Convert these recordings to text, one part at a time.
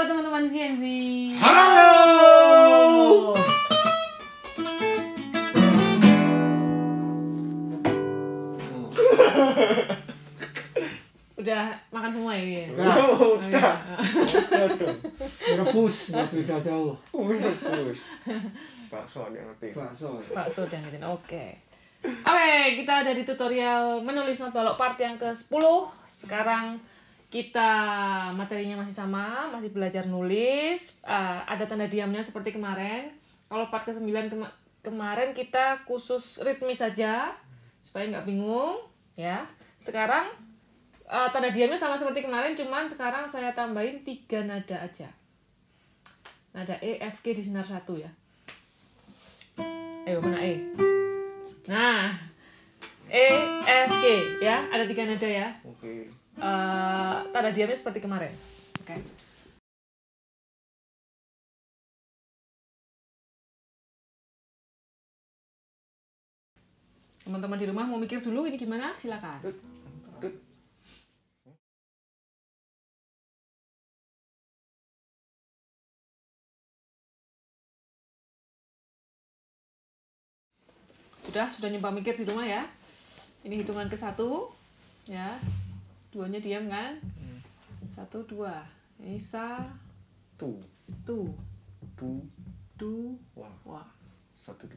teman-teman CNC. Halo. Udah makan semua ya? Udah dong. Rebus, nggak beda jauh. Rebus. Bakso yang ngerti. Bakso udah ngertiin. Oke, kita ada di tutorial menulis not balok part yang ke-10. Sekarang kita materinya masih sama, masih belajar nulis. Ada tanda diamnya seperti kemarin. Kalau part ke-9 kemarin kita khusus ritmis saja supaya nggak bingung ya. Sekarang tanda diamnya sama seperti kemarin, cuman sekarang saya tambahin 3 nada aja. Nada E, F, G di senar 1 ya. Ayo, mana E? Nah, E, F, G ya, ada 3 nada ya. Oke. Tanda diamnya seperti kemarin. Oke. Teman-teman di rumah mau mikir dulu ini gimana? Silakan. Sudah nyoba mikir di rumah ya. Ini hitungan ke-1 ya. 2-nya diam kan? 1, 2. Ini sa Tu. Wah. 1, 2.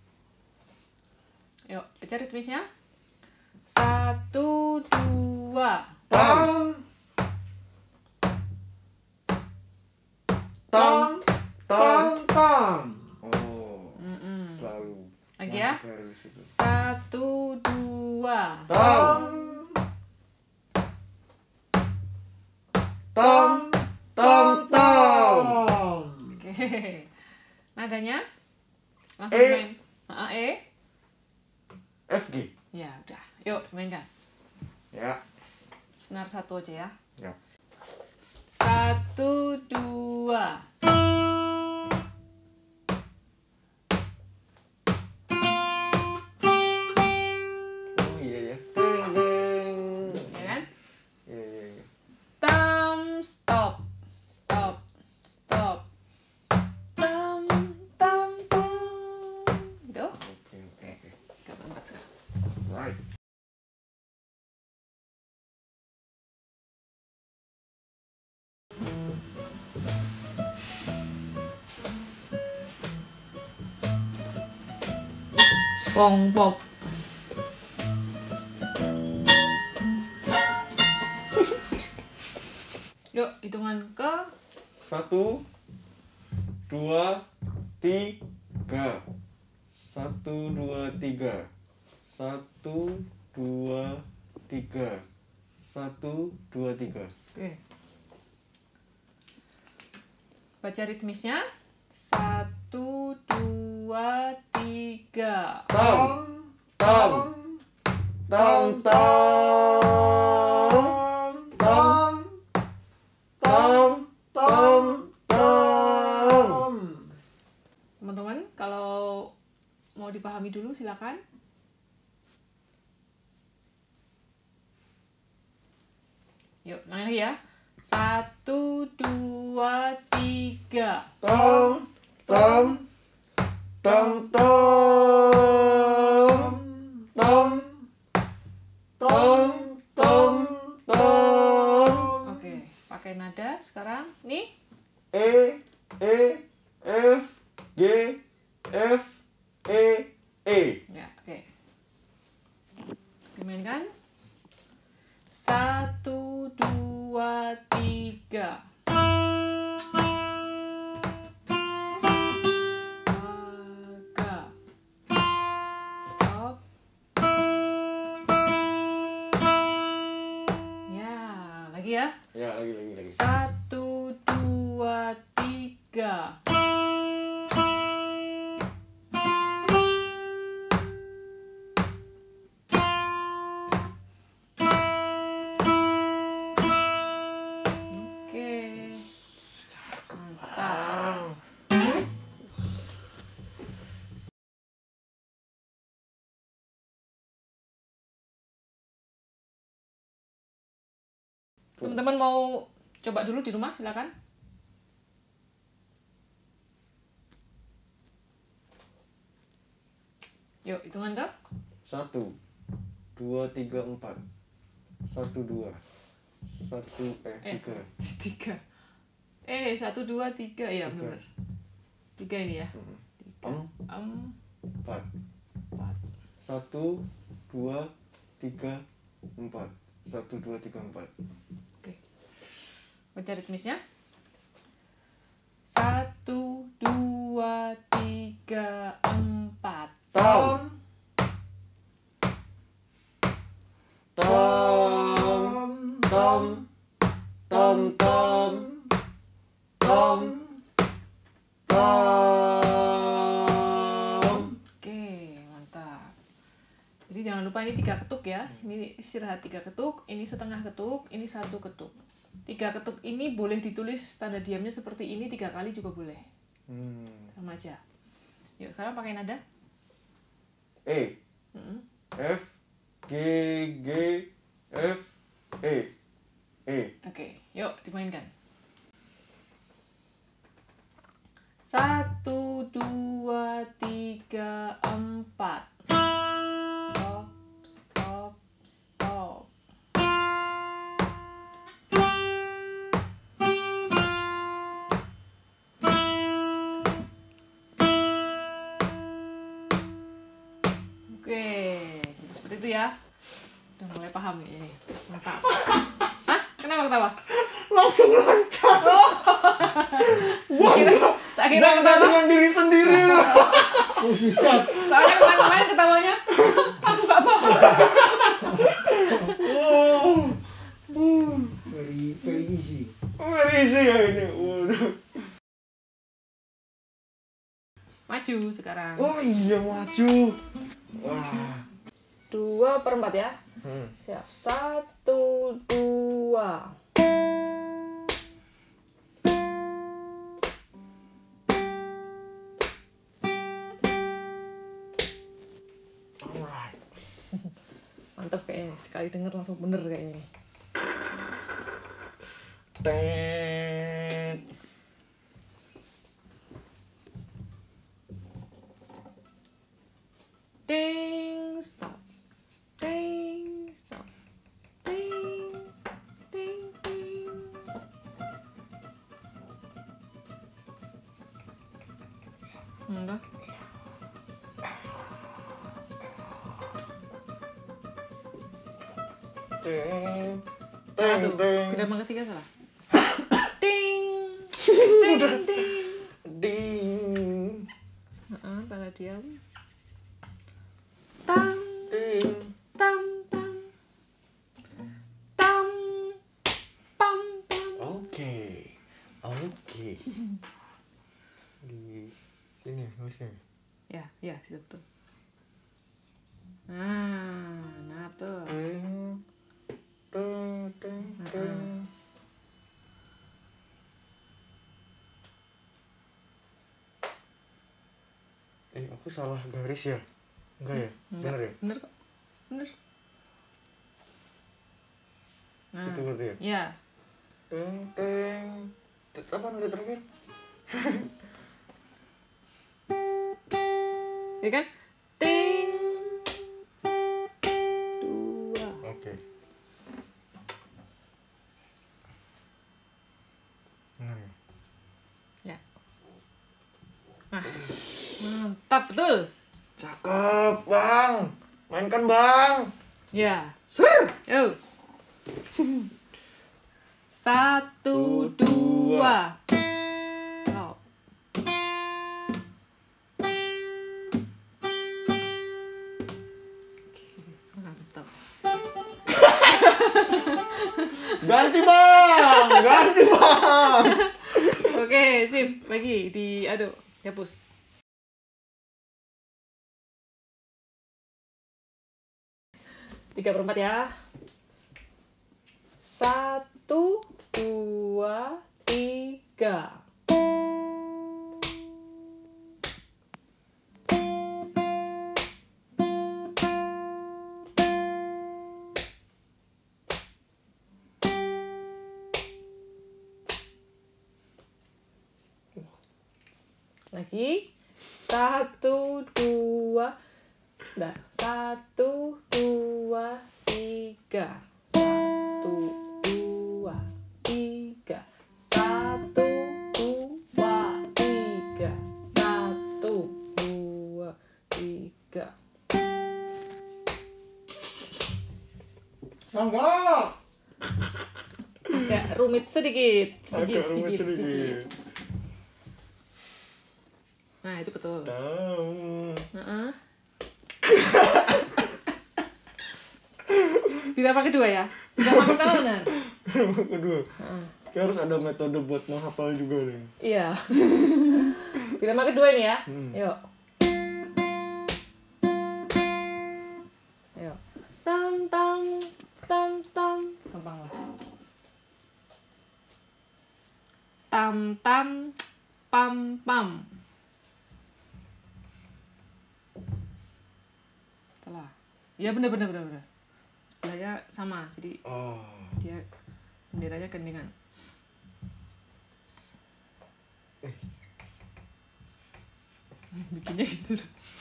Yuk, baca ritmisnya. 1, 2. Tang. Oh. Selalu. Lagi ya. Dari situ. 1, 2. Tang. Oke. Nadanya langsung E. main. E. F, G. Ya, udah. Yuk, mainkan. Ya. Senar 1 aja ya. Ya. 1, 2. Oh iya ya. Deng. Ya kan? Iya. Tam, stop. Tam. Gitu. Oke. Gampang banget sekarang. Right. SpongeBob. Yuk, hitungan ke 1, 2, 3. 1, 2, 3. 1, 2, 3. 1, 2, 3. Oke. Baca ritmisnya. 1, 2, 3. Teman-teman, kalau mau dipahami dulu silakan. Yuk, lagi ya. 1, 2, 3. Oke, pakai nada sekarang. Nih. E, F, G, F, E. Ya, oke. Dimainkan. 1, 2, 3. Aga. Stop. Ya, lagi ya. Ya, lagi. 1, 2, 3. Oke. Mantap. Teman-teman mau coba dulu di rumah, silakan. Yuk, hitungan kau. 1, 2, 3, 4. 1, 2. 3. 3. 1, 2, 3. Iya, benar. 3 ini ya. 3. 4. 1, 2, 3, 4. 1, 2, 3, 4. Oke. Baca ritmisnya. 1, 2, 3, 4. Tom. Tom. Tom. Tom. Tom. Tom. Tom. Oke, mantap. Jadi jangan lupa ini 3 ketuk ya. Ini istirahat 3 ketuk, ini setengah ketuk, ini 1 ketuk. 3 ketuk ini boleh ditulis tanda diamnya seperti ini 3 kali juga boleh. Sama aja. Yuk, sekarang pakai nada. E. F. G. G. F. E. E. Oke, yuk dimainkan. 1, 2, 3, 4. Stop, stop, stop. Oke, jadi seperti itu ya. Udah mulai paham ya ini. Mantap. Hah? Kenapa ketawa? Langsung lancar. Tak kira ketawa. dengan diri sendiri. Musisat. Soalnya kemarin ketawanya aku gak paham. Very easy. Very easy ya ini. Waduh. Maju sekarang. Oh iya maju. Wah. 2/4 ya. Siap. 1, 2. Alright. Mantap kayaknya. Sekali denger langsung bener kayaknya. Tet. Ding, stop. Ding, stop. Ding, ding, ding. Enggak. Teng. Satu. Teng. Geraman ketiga salah. Ding, ding, ding. Ding. Tanda diam. Tang, Ding. tam, tam. Tam, pam, pam. Oke. Oke. Di sini harusnya. Ya, ya, situ betul. Nah betul. Teng. Teng. Teng. Teng. Aku salah garis ya? Enggak ya? Bener ya? Bener kok. Bener. Nah, Itu berarti ya? ya. Teng. Teng. Apa nada terakhir? Ya kan? Ting. 2. Oke. Benar ya? Ya. Nah, mantap betul. Cakep, Bang. Mainkan, Bang. Ya. Sir. Yuk. 1, 2. Stop. Mantap. Ganti, Bang. Ganti, Bang. Oke, sip. Lagi diaduk. Hapus. Tiga perempat ya. 1, 2, 3. Lagi. 1, 2, Udah. 1, 2, 3. 1, 2, 3. 1, 2, 3. 1, 2, 3. Sangga. Agak rumit sedikit. Agak rumit sedikit. Nah, itu betul. Tam. Heeh. Birama kedua ya? Birama pertama benar? Kedua. Kayak harus ada metode buat menghafal juga nih. Iya. Birama kedua ini ya? Yuk. Ayo. Tam tam tam tam. Gampang lah. Tam tam pam pam. Telah. Ya benar. Sebelahnya sama. Jadi Oh. dia benderanya gandengan. Bikinnya gitu.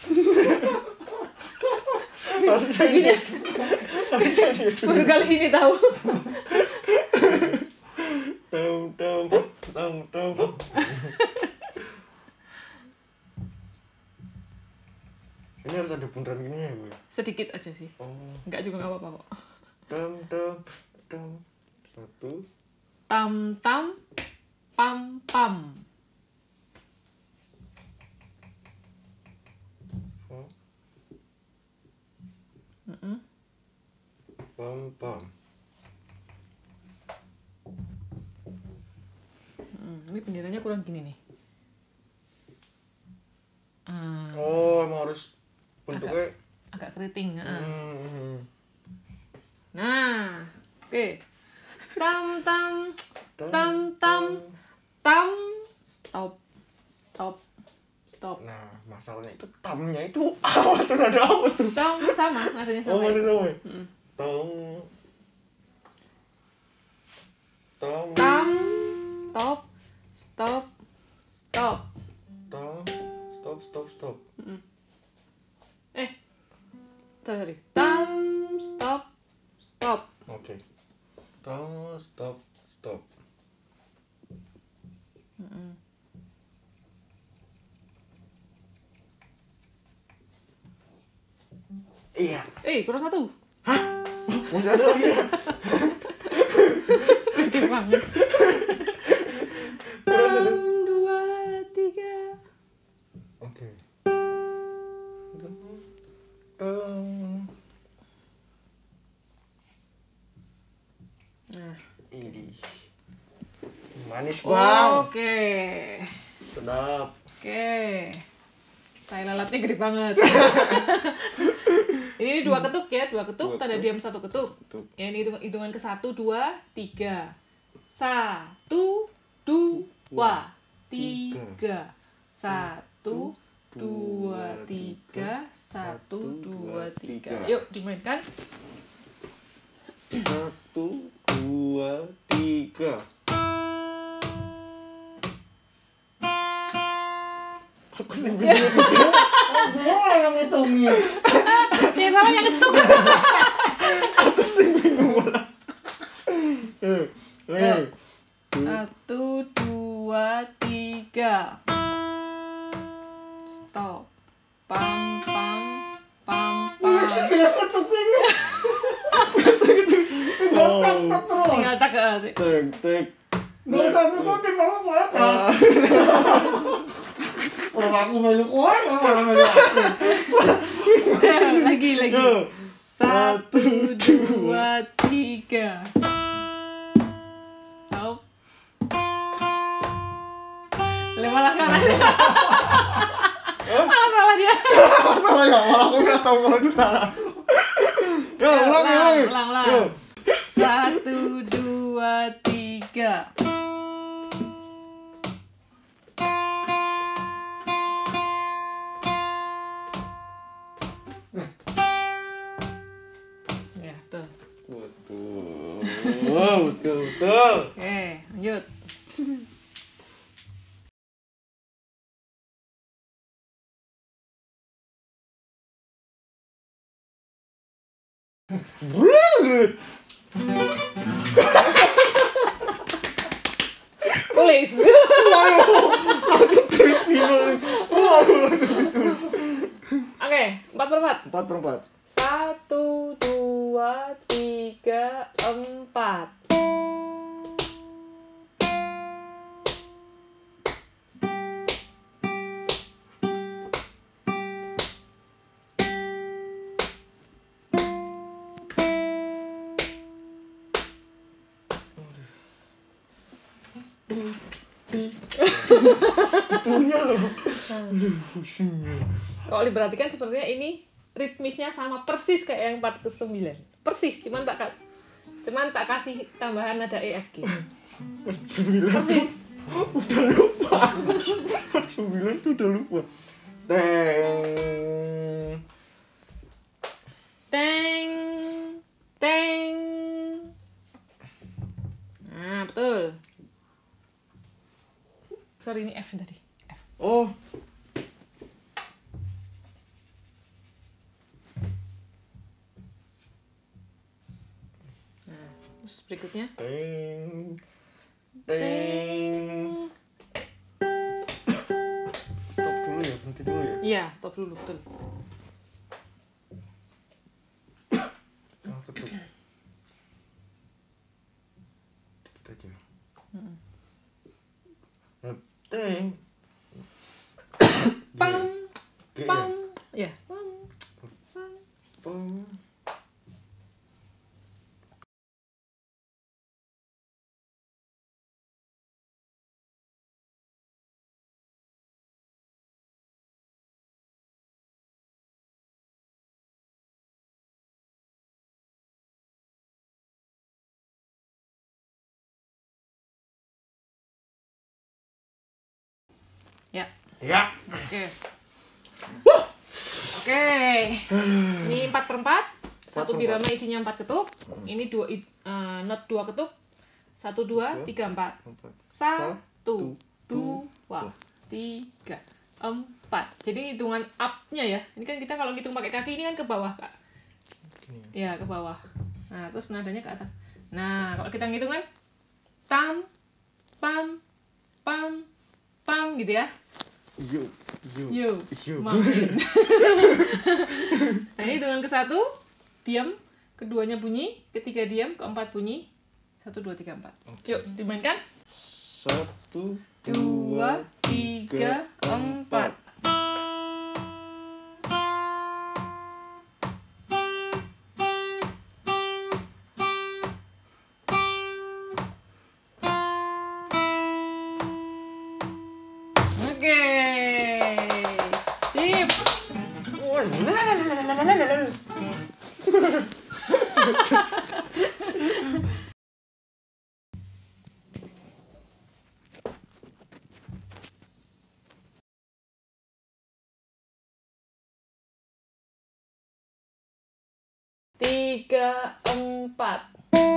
Bikinnya. Baru kali ini tahu. Tam. Ini harus ada bundaran gini ya, Bu? Sedikit aja sih. Oh. Enggak juga enggak apa-apa kok. Tam. 1. Tam tam pam pam. Oh. Heeh. Pam. Ini benderanya kurang gini nih. Oh, emang harus bentuknya Agak keriting. Hmm. Nah, oke. Tam tam tam tam tam stop. Nah, masalahnya itu tamnya itu apa tuh, nada apa tuh? Tam sama, nadanya sama. Oh, masih sama ya? Mm. Tam. Tam stop. Tam. Stop. Sorry. Tam stop. Oke. Tam, stop. Iya. Kurang satu. Masih ada lagi ya? Gede banget. Tam 2, 3. Oke. Tam. Nah, Ini manis, Bang. Oke. Sedap. Tai lalatnya gede banget. Ini 2 ketuk ya, 2 ketuk, tanda diam 1 ketuk. Ya, ini hitungan ke 1, 2, 3. 1, 2, 3. 1, 2, 3. 1, 2, 3. Yuk, dimainkan. 1, 2, 3. Aku sih bingung. Gua yang ngitungin. Ya sama yang ketuk. Aku sih bingung malah. Yuk. 1, 2, 3. Stop. Pam pam pam pam. Dia ketuknya. Tinggal tak ke. Tek. Nggak usah ngikutin, kamu boleh tak? Kalau aku melu kowe, malah melu aku. Lagi. Yo. 1, 2, 3. Stop. Malah kanan. Malah salah dia. Salah ya, malah aku nggak tahu kalau itu salah. Yo, ulangi. Ulang. Yo. 1, 2, 3. Ya, tuh. Betul. Oke, lanjut. Tulis. Oke, 4/4. 4/4. 1, 2, 3, 4. Itunya loh. Aduh, pusing. Kalau diperhatikan sepertinya ini ritmisnya sama persis kayak yang part ke-9. Persis, cuman tak kasih tambahan nada EFG. 9 Persis. udah lupa. 9 tuh udah lupa. Teng. Teng. Teng. Nah, betul. Sorry, ini F tadi. F. Oh. Nah, terus berikutnya. Teng. Teng. Stop dulu ya, berhenti dulu ya. Iya, stop dulu, betul. Oh, ketuk. Dikit aja. Teng. Pam, G pam, ya? ya. Pam, pam. Pam. Ya. Ya. Oke. Oke. Ini 4/4. Satu 4/4. birama isinya 4 ketuk. Ini not 2 ketuk. 1, 2, 3, 4. 1, 2, 3, 4. Jadi hitungan up-nya ya. Ini kan kita kalau ngitung pakai kaki ini kan ke bawah, Kak. Ya, ke bawah. Nah, terus nadanya ke atas. Nah, kalau kita ngitung kan tam, pam, pam, pam gitu ya. Yo. Yo, Yo. makin. Nah, ini hitungan ke-1 diam, keduanya bunyi, ketiga diam, keempat bunyi. 1, 2, 3, 4. Yuk, dimainkan. 1, 2, 3, 4. Oke. Sip. Tiga, 4.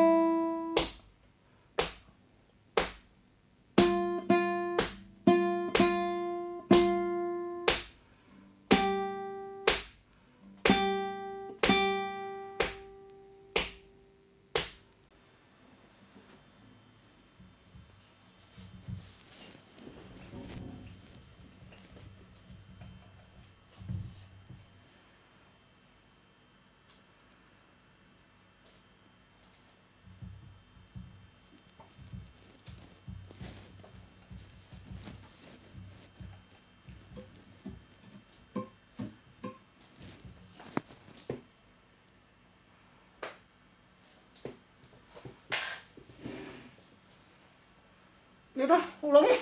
Ya dah, ulangi.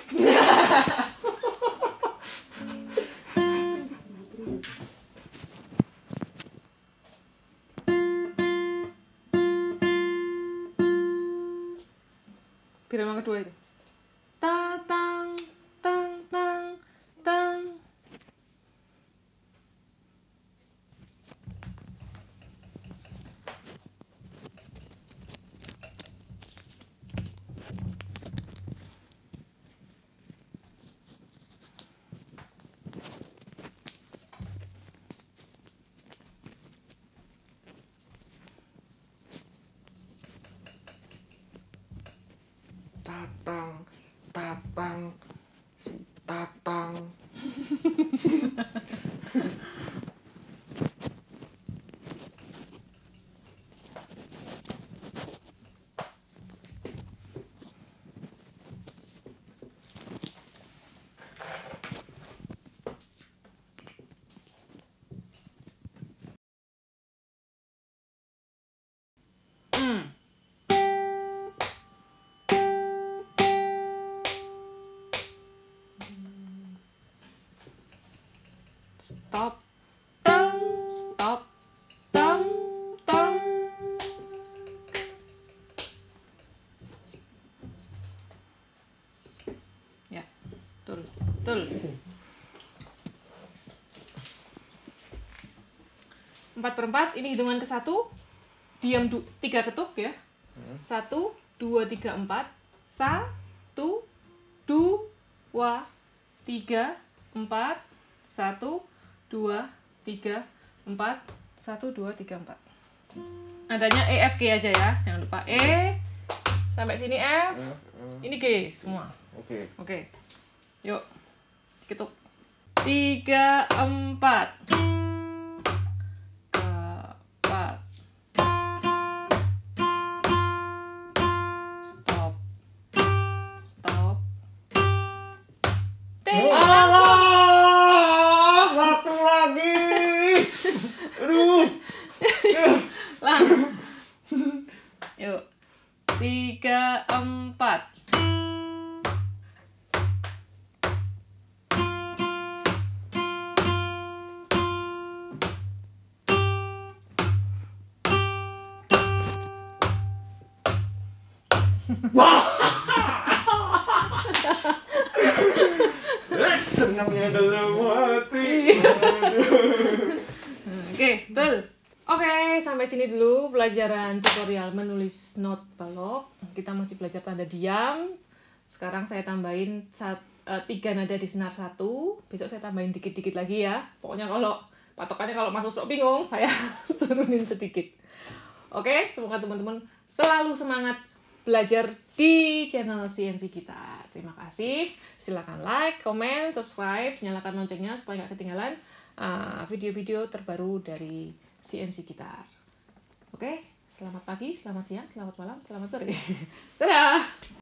Birama kedua itu. Ta tang tang tang tang. tatang, tatang, si tatang. Stop, tam, stop, tam, tam. Ya, betul, betul. 4/4, ini hitungan ke 1. Diam 3 ketuk ya. 1, 2, 3, 4. 1, 2, 3, 4. 1, 2, 3, 4. 1, 2, 3, 4. Nadanya E, F, G aja ya. Jangan lupa E. Sampai sini F. Ini G semua. Oke. Oke. Yuk. Ketuk. 3, 4. 4. Stop. Stop. Ting. Alah, satu lagi. Aduh. Lang. Yuk. 3, 4. Senangnya dalam hati. Oke, betul. Oke, sampai sini dulu pelajaran tutorial menulis not balok. Kita masih belajar tanda diam. Sekarang saya tambahin 3 nada di senar 1. Besok saya tambahin dikit-dikit lagi ya. Pokoknya kalau patokannya kalau masuk sok bingung, saya turunin sedikit. Oke, semoga teman-teman selalu semangat belajar di channel CNC Gitar. Terima kasih. Silakan like, comment, subscribe, nyalakan loncengnya supaya nggak ketinggalan video-video terbaru dari CNC Gitar. Oke, selamat pagi, selamat siang, selamat malam, selamat sore. Dadah!